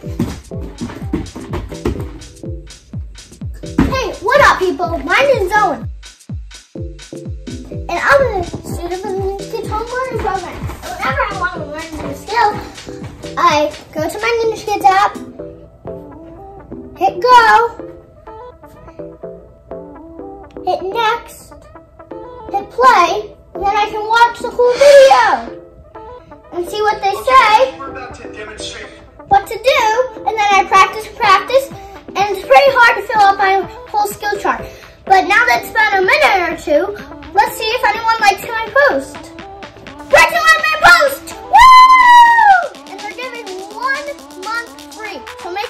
Hey, what up, people? My name's Owen. And I'm a student in the Kidz home learning program. And whenever I want to learn a new skill, I go to my Ninja Kidz app, hit go, hit next, hit play, and then I can watch the whole video and see what they say, We're about to demonstrate what to do, and then I practice, and it's pretty hard to fill out my whole skill chart. But now that it's been a minute or two, let's see if anyone likes my post. Bryton liked my post! Woo! And they're giving 1 month free. So